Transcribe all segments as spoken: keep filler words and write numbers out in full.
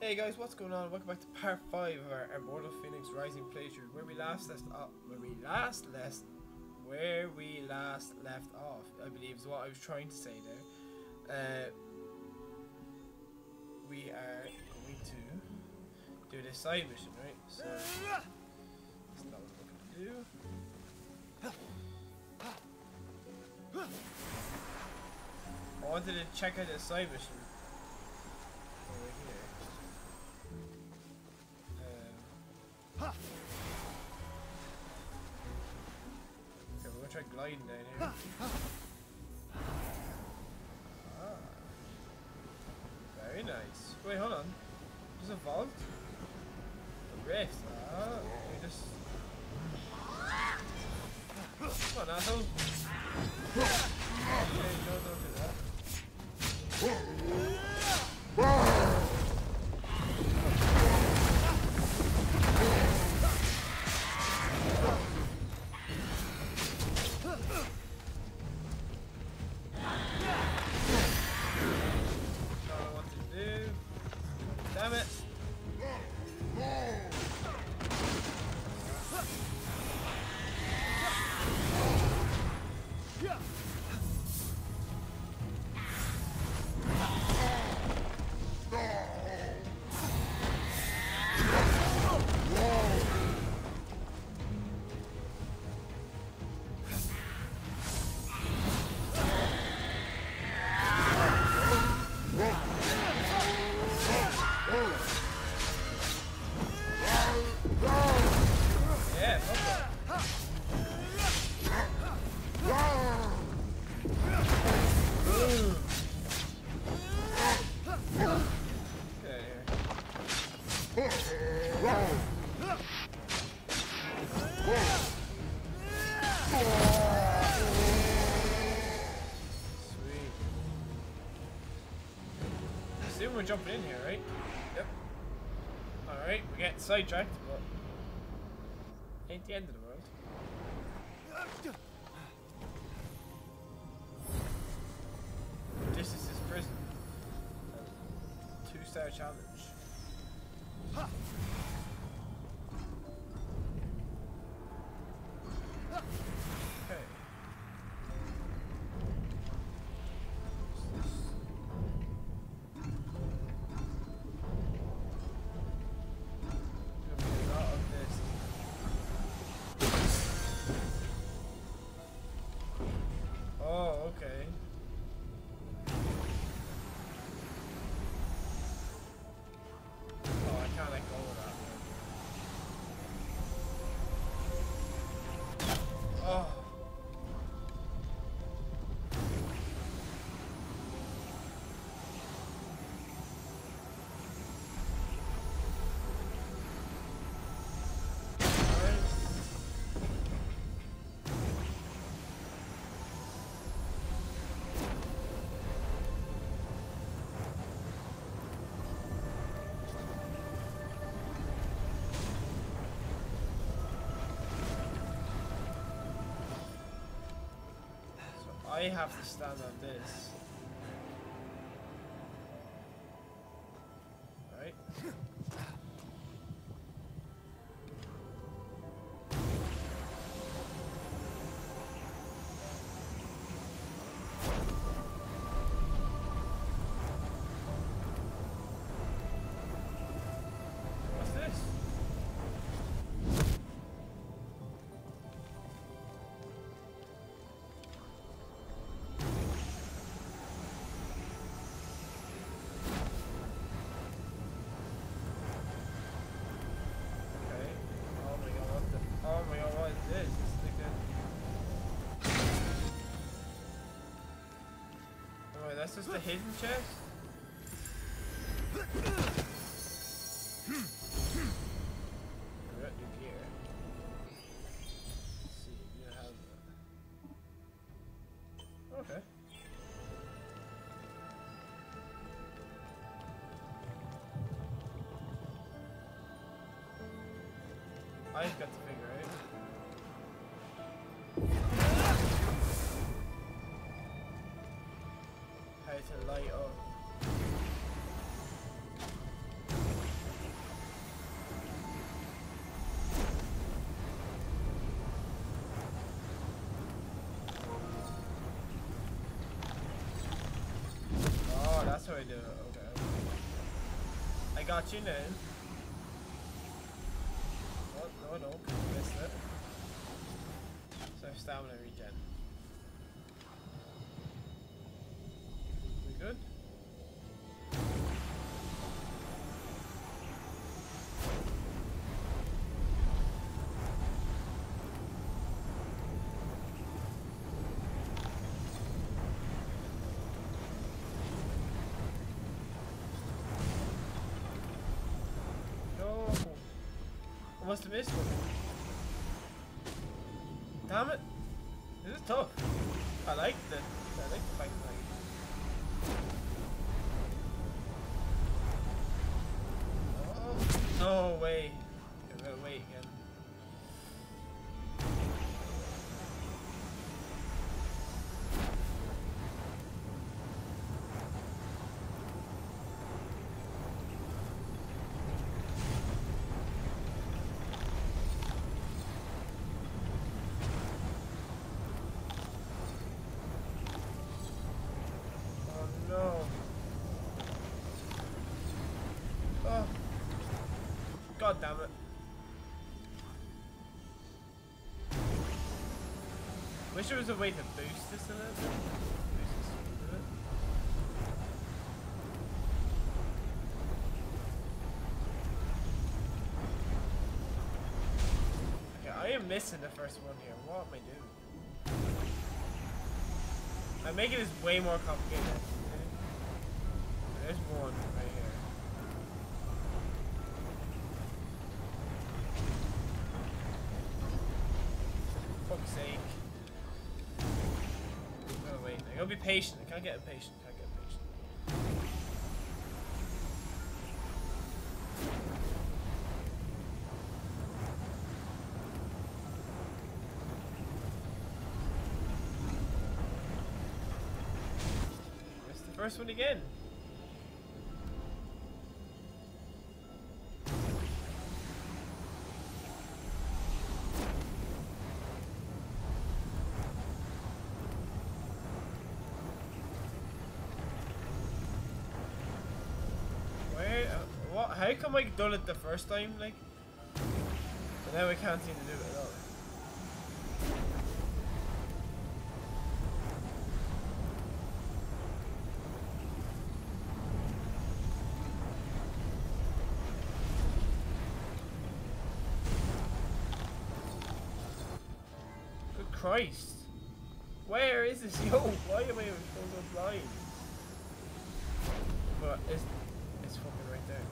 Hey guys, what's going on? Welcome back to part five of our Immortal Fenyx Rising playthrough, where we last left off. Where we last left, where we last left off, I believe is what I was trying to say there. Uh, we are going to do this side mission, right? So that's not what we're going to do. I wanted to check out this side mission over here. Um, okay, we're gonna try gliding down here. Ah, very nice. Wait, hold on. There's a vault? A rift? Ah, we just. Come on, asshole. Okay, no, don't do that. We're jumping in here, right? Yep. Alright, we're getting sidetracked, but ain't the end of the world. This is his prison. Two star challenge. Okay. I have to stand on this. Right? What's this? That's just a hidden chest? We got new gear. Let's see, we don't have that. Okay. I've got to figure out. To light up. that's how I do it. Okay. I got you now. Oh, no, no, missed it. So stamina regen. We good? I must have missed one. Damn it! This is tough. I like the I like the fight like. Oh no way! I gotta wait again. God damn it. Wish there was a way to boost this a little bit. Boost this a little bit. Okay, I am missing the first one here. What am I doing? I'm making this way more complicated. Okay? There's one right here. Sake. Oh wait, I gotta be patient. I can't get impatient. I can't get impatient. Missed the first one again. How come I done it the first time, like, but now I can't seem to do it at all? Good Christ! Where is this? Yo, why am I so blind? But it's it's fucking right there.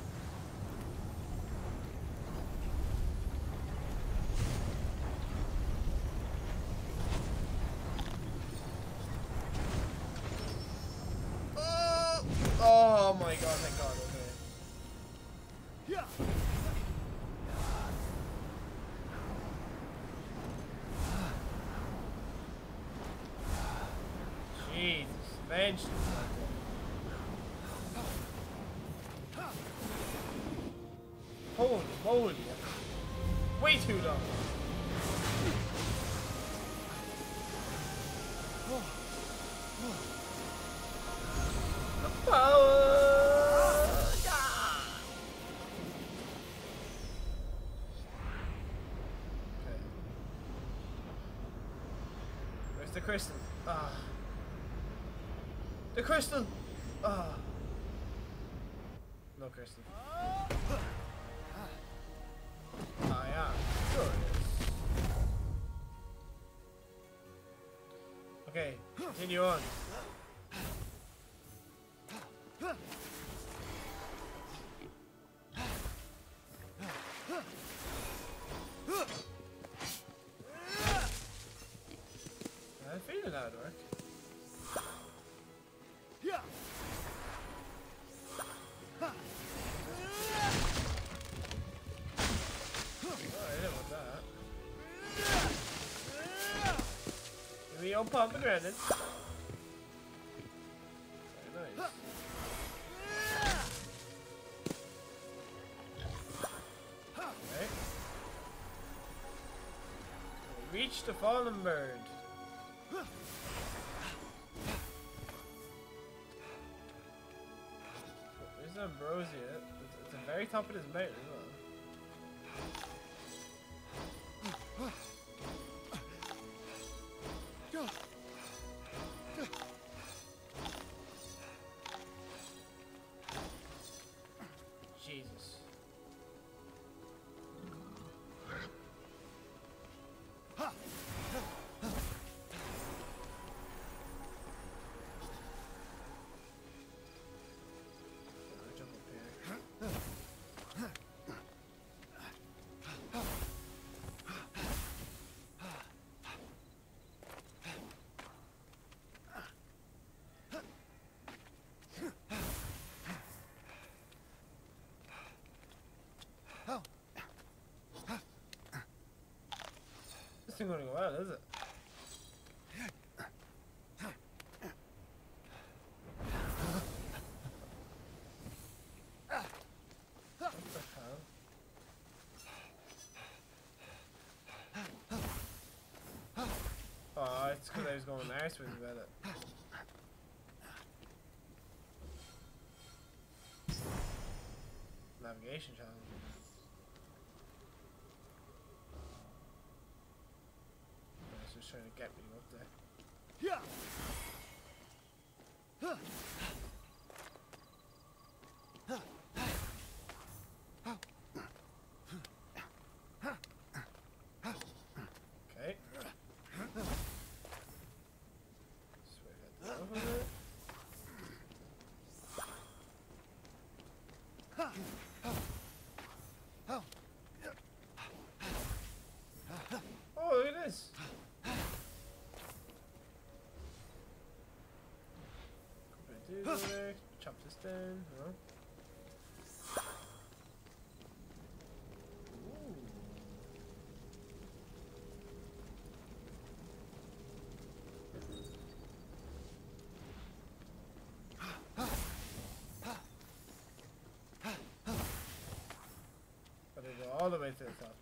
Oh my god, thank god, okay. Yeah. Jesus, bench. Holy moly. Way too long. The power. Yeah. Okay. Where's the crystal? Ah. The crystal. Ah. No crystal. Ah, yeah. Sure it is. Okay, continue on. I had a feeling that would work. We all pomegranates. Very nice. Okay. We reached the fallen bird. Ambrosia. It's, it's the very top of this mountain as well. Jesus. This thing gonna go well, is it? What the hell? Oh, it's because I was going arse with about it. Navigation challenge. It's just trying to get me up there. Yeah. Okay. Swear that over there. Oh, look at this. Do there. Chop this down. Huh? Ooh. Gotta go all the way to the top.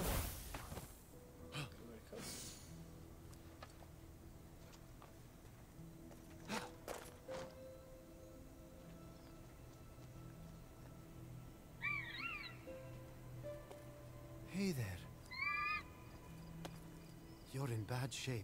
Hey there. You're in bad shape.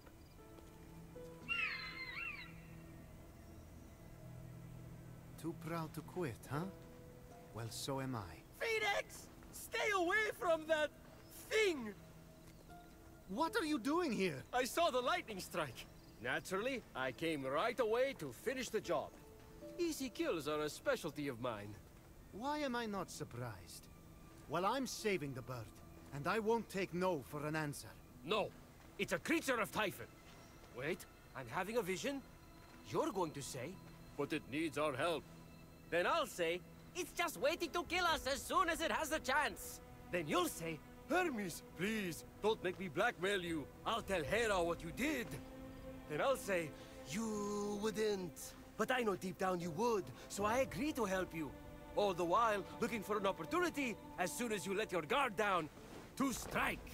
Too proud to quit, huh? Well, so am I. Phoenix! Stay away from that thing! What are you doing here? I saw the lightning strike. Naturally, I came right away to finish the job. Easy kills are a specialty of mine. Why am I not surprised? Well, I'm saving the bird, and I won't take no for an answer. No, it's a creature of Typhon. Wait, I'm having a vision. You're going to say, but it needs our help. Then I'll say, it's just waiting to kill us as soon as it has the chance. Then you'll say, Hermes, please, don't make me blackmail you. I'll tell Hera what you did. Then I'll say, you wouldn't. But I know deep down you would, so I agree to help you. All the while, looking for an opportunity, as soon as you let your guard down, to strike.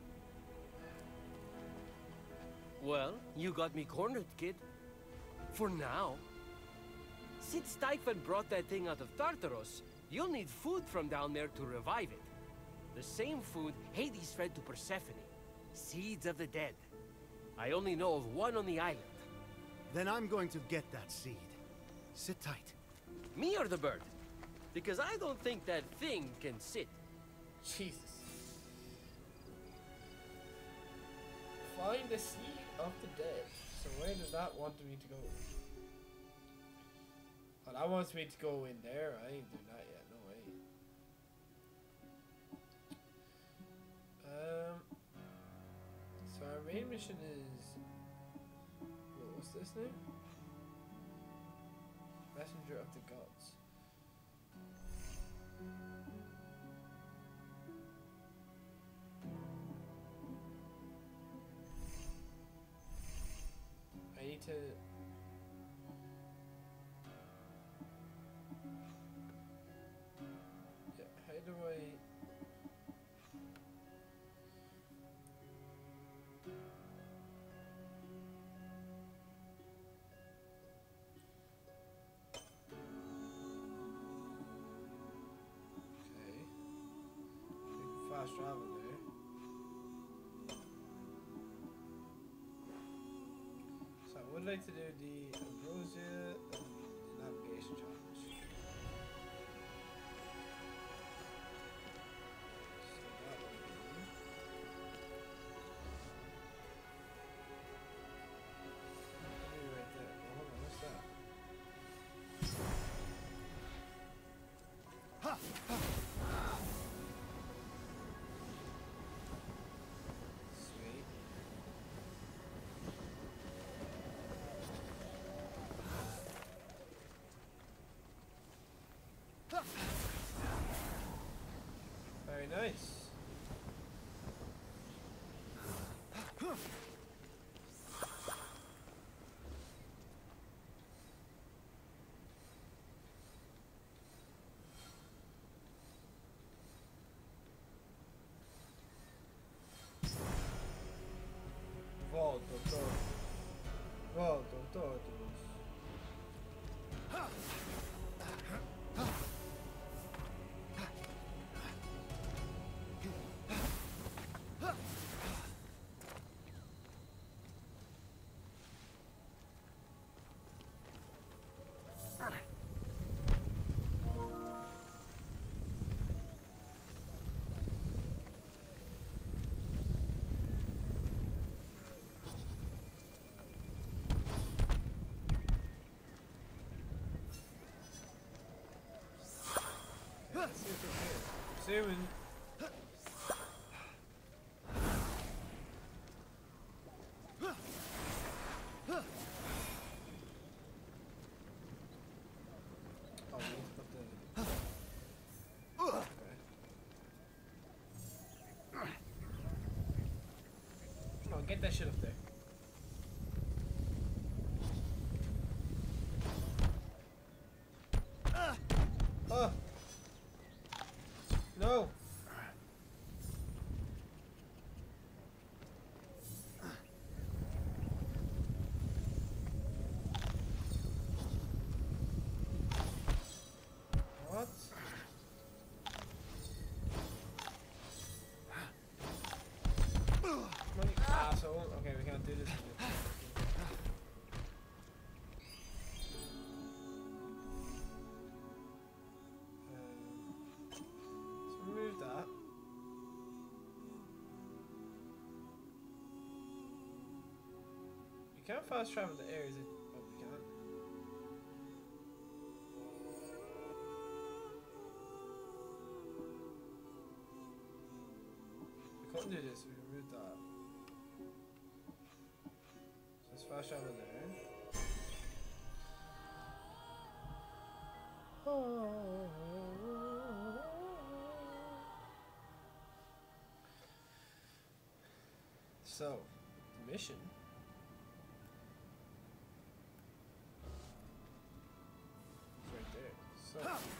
Well, you got me cornered, kid. For now. Since Typhon brought that thing out of Tartaros, you'll need food from down there to revive it. The same food Hades fed to Persephone. Seeds of the dead. I only know of one on the island. Then I'm going to get that seed. Sit tight. Me or the bird? Because I don't think that thing can sit. Jesus. Find the seed of the dead. So where does that want me to go? Oh, that wants me to go in there. I ain't doing that yet. No way. Um. So our main mission is. What was this name? Messenger of the Gods. I need to. Yeah, how do I? fast travel there. So I would like to do the Ambrosia and the navigation challenge. Very nice. Volto, Tortus. Volto, Tortus. Assuming. Oh, we need to put the... Okay. Come on, get that shit up there. Oh! No! What? Money asshole. Okay, we can't do this. You can't fast travel the air, is it? Oh, we can. We couldn't do this, we removed that. So let's fast travel there. So, the mission. So.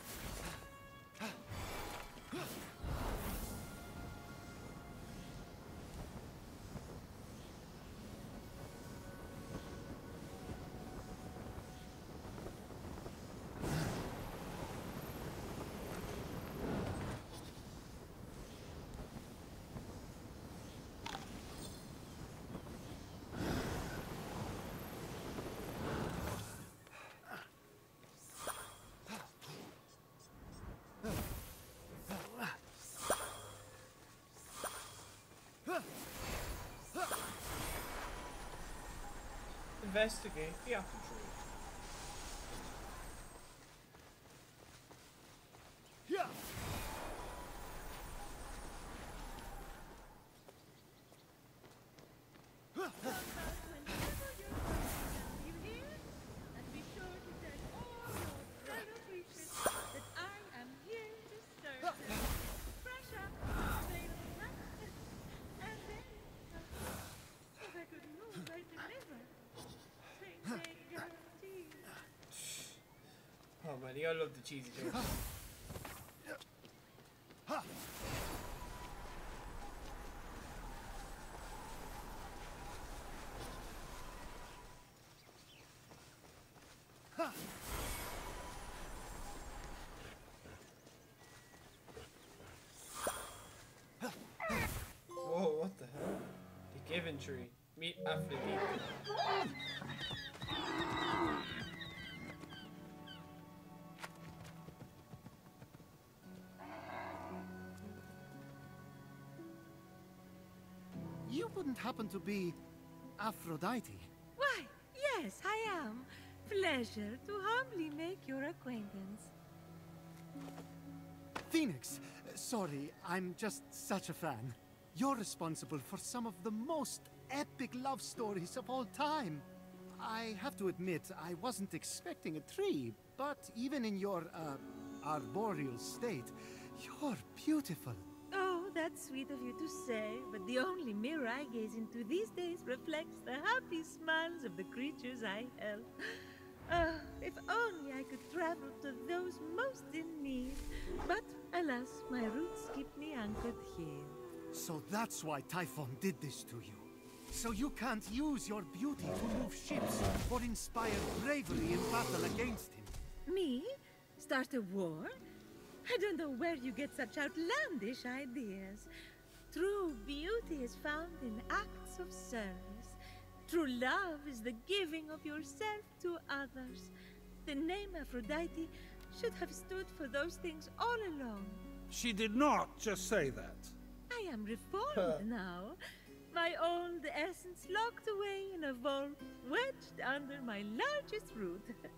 Investigate the apple tree. Yeah. Oh man, you gotta love the cheesy jokes. century. Meet Aphrodite. You wouldn't happen to be Aphrodite? Why, yes, I am. Pleasure to humbly make your acquaintance. Phoenix, uh, sorry, I'm just such a fan. You're responsible for some of the most epic love stories of all time. I have to admit, I wasn't expecting a tree, but even in your, uh, arboreal state, you're beautiful. Oh, that's sweet of you to say, but the only mirror I gaze into these days reflects the happy smiles of the creatures I help. Ah, if only I could travel to those most in need. But alas, my roots keep me anchored here. So that's why Typhon did this to you. So you can't use your beauty to move ships or inspire bravery in battle against him. Me? Start a war? I don't know where you get such outlandish ideas. True beauty is found in acts of service. True love is the giving of yourself to others. The name Aphrodite should have stood for those things all along. She did not just say that. I am reformed now. My old essence locked away in a vault, wedged under my largest root,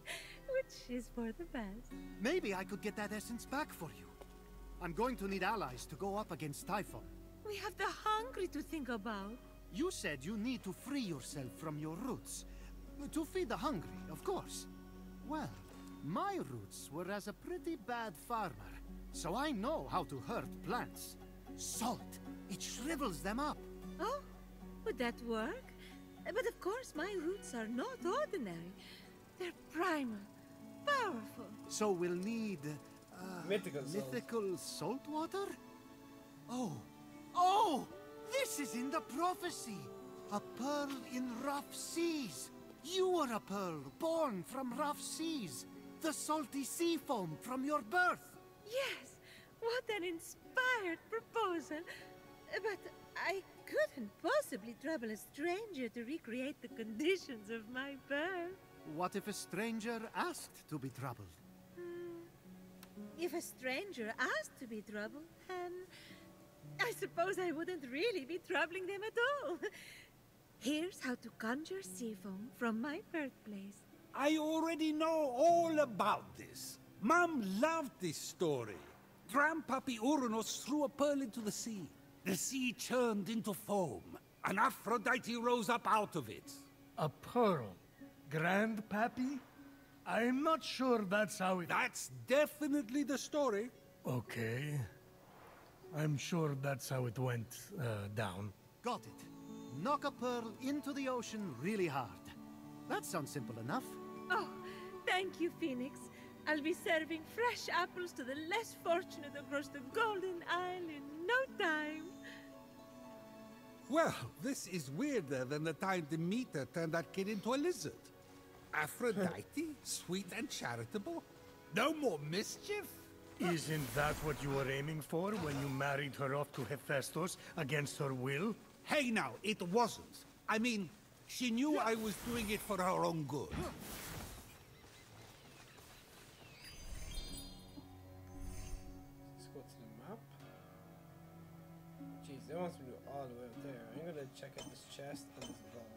which is for the best. Maybe I could get that essence back for you. I'm going to need allies to go up against Typhon. We have the hungry to think about. You said you need to free yourself from your roots. To feed the hungry, of course. Well, my roots were as a pretty bad farmer, so I know how to hurt plants. Salt, it shrivels them up. Oh, would that work? But of course my roots are not ordinary. They're primal, powerful. So we'll need... Uh, Mythical salt. mythical salt water? Oh, oh! This is in the prophecy! A pearl in rough seas! You were a pearl born from rough seas! The salty sea foam from your birth! Yes, what an inspired proposal. But I couldn't possibly trouble a stranger to recreate the conditions of my birth. What if a stranger asked to be troubled? Hmm. If a stranger asked to be troubled, then I suppose I wouldn't really be troubling them at all. Here's how to conjure sea foam from my birthplace. I already know all about this. Mom loved this story. Grandpappy Uranus threw a pearl into the sea. The sea churned into foam, and Aphrodite rose up out of it. A pearl? Grandpappy? I'm not sure that's how it... That's definitely the story. Okay. I'm sure that's how it went uh, down. Got it. Knock a pearl into the ocean really hard. That sounds simple enough. Oh, thank you, Phoenix. I'll be serving fresh apples to the less fortunate across the Golden Isle in no time. Well, this is weirder than the time Demeter turned that kid into a lizard. Aphrodite? Sweet and charitable? No more mischief? Isn't that what you were aiming for when you married her off to Hephaestus against her will? Hey now, it wasn't. I mean, she knew I was doing it for her own good. Let's go to the map. Jeez, they want me to go all the way up there. I'm gonna check out this chest and this vault.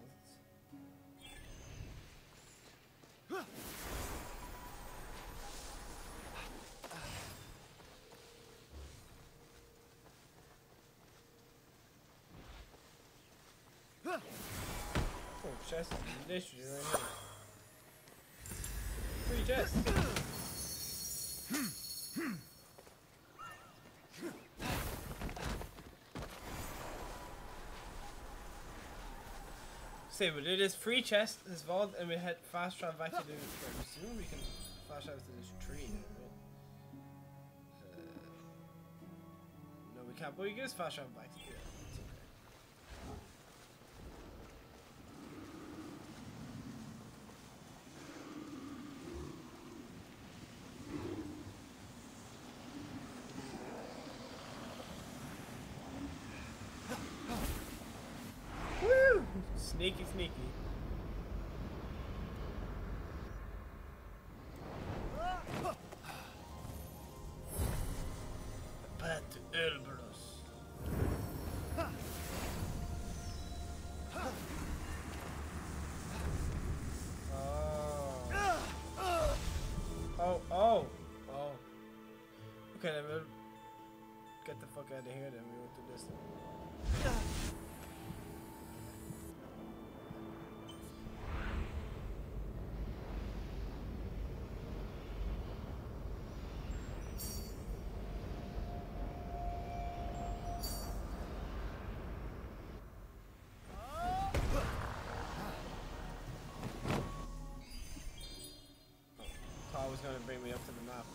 Oh, chest is literally right here. Free chest. Say, we'll do this free chest, this vault, and we head fast travel back to the. I'm assuming we can fast travel to this tree. Right? Uh, no, we can't. But we can just fast travel back to here. It's okay. Woo! Sneaky, sneaky. The path to Elberus. Oh, oh, oh. Okay, then we'll get the fuck out of here then. We won't do this then. Oh, was gonna bring me up to the map.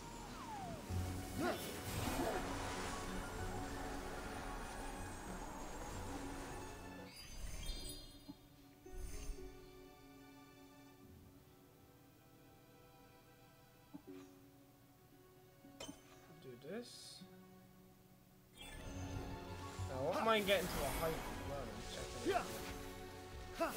Do this. Now, I won't mind getting to a height as well and checking it out.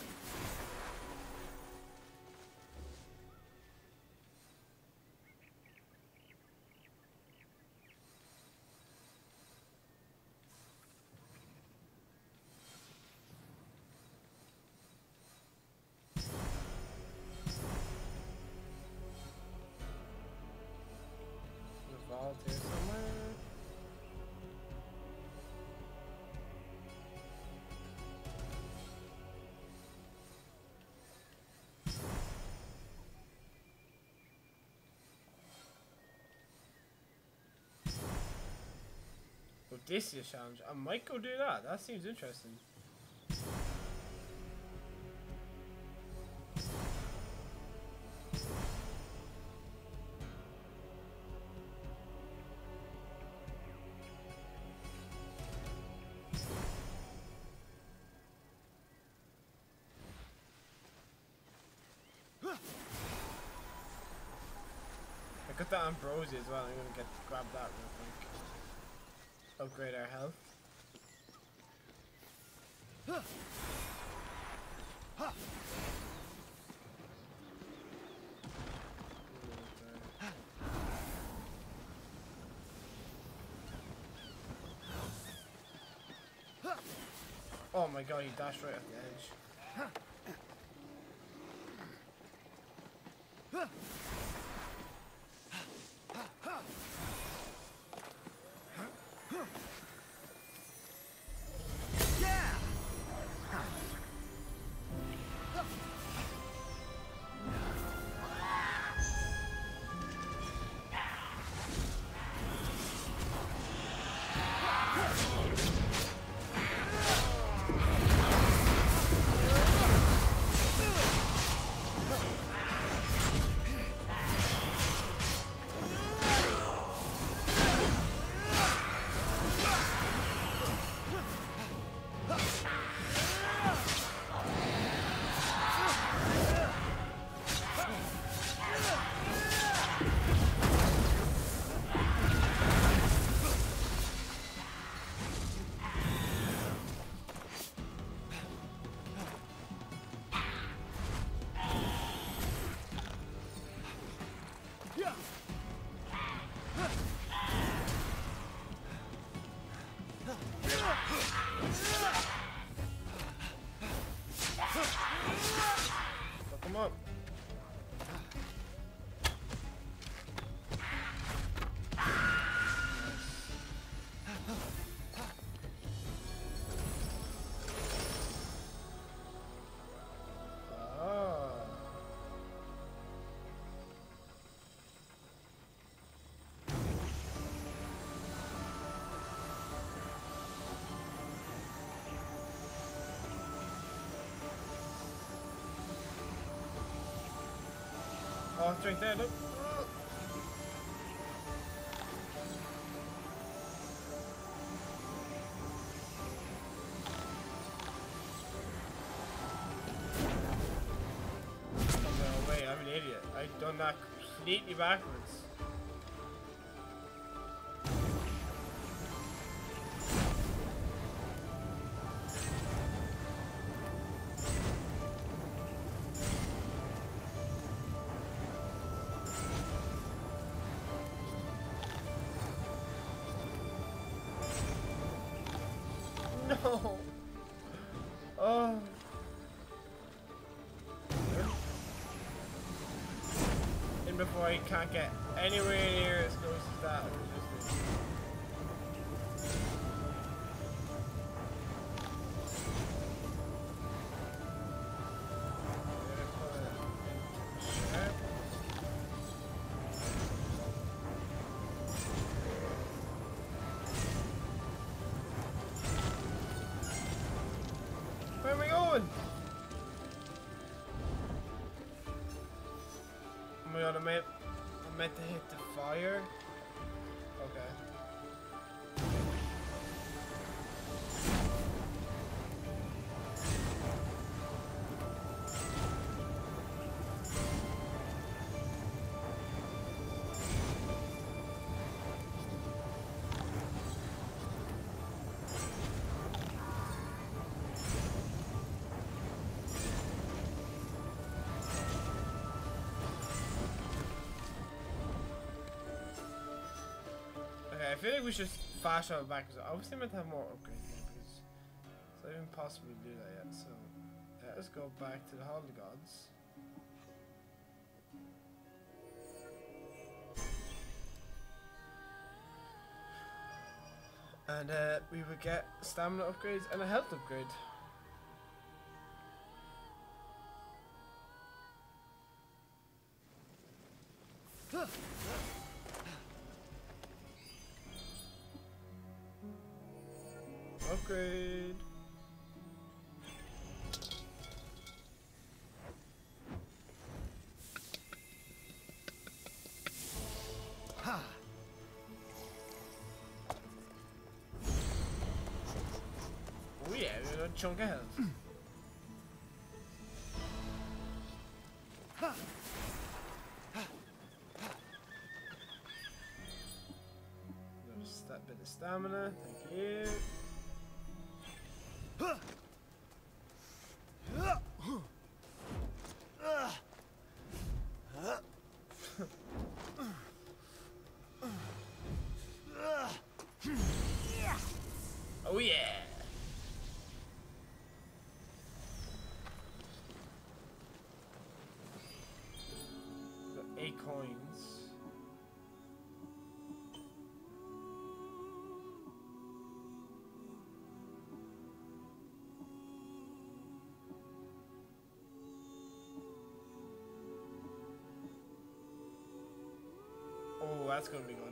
Vault here somewhere. Oh, this is a challenge. I might go do that. That seems interesting. I got that ambrosia as well. I'm gonna get grab that real quick. Upgrade our health. Oh my god, he dashed right off the edge. Fuck him up. Oh, it's right there, look. Oh, no way, I'm an idiot. I've done that completely backwards. before I can't get anywhere near as close as that. Where am I going? Oh my god, I meant, I meant to hit the fire. Okay. Okay, I feel like we should fast travel back because I was meant to have more upgrades there because so I didn't possibly do that yet. So let us go back to the Hall of the Gods. And uh, we would get stamina upgrades and a health upgrade. Upgrade. Ha! Oh yeah, we got a chunk of health. Just that bit of stamina, thank you. Oh yeah! Got eight coins. Oh, that's gonna be good.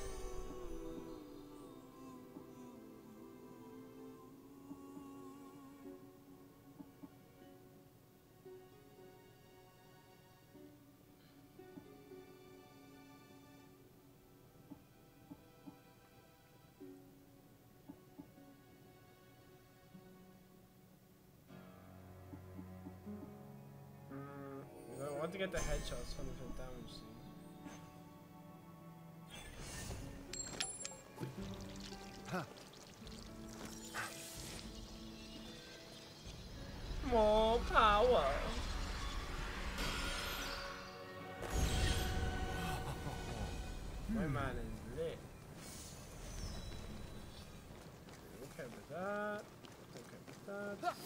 Mm, I want to get the headshots from the damage scene. More power. My man is lit. Okay with that. Okay with that.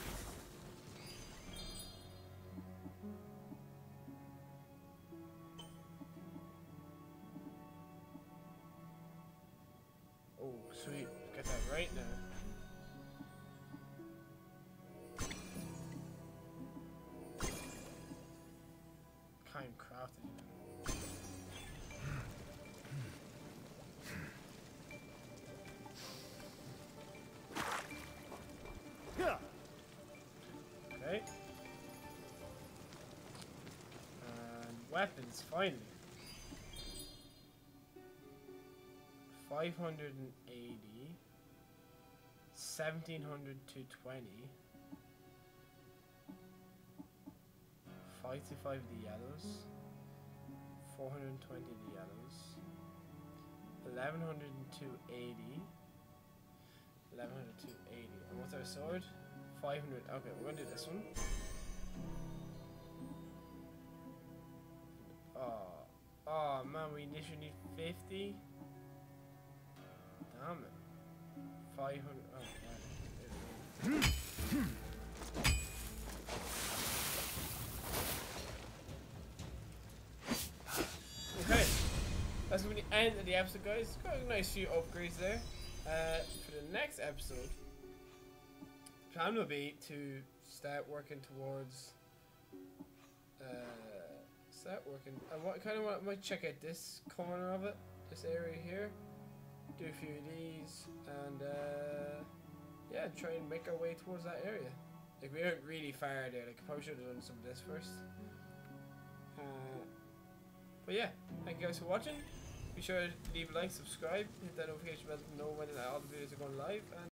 Oh, sweet. Get that right now. Kind of crafted. Okay. And weapons, finally. five hundred eighty. seventeen hundred to twenty. five to five the yellows. four hundred twenty the yellows. eleven hundred to eighty. eleven hundred to eighty. And what's our sword? five hundred. Okay, we're gonna do this one. Oh, oh man, we initially need fifty. Damn it. five hundred. Oh, man. the end of the episode, guys. Got a nice few upgrades there. Uh, for the next episode, the plan will be to start working towards. Uh, start working. I want, kind of want, might check out this corner of it, this area here. Do a few of these, and uh, yeah, try and make our way towards that area. Like, we aren't really far there. Like, probably should have done some of this first. Uh, but yeah, thank you guys for watching. Be sure to leave a like, subscribe, hit that notification bell to know when all the videos are going live, and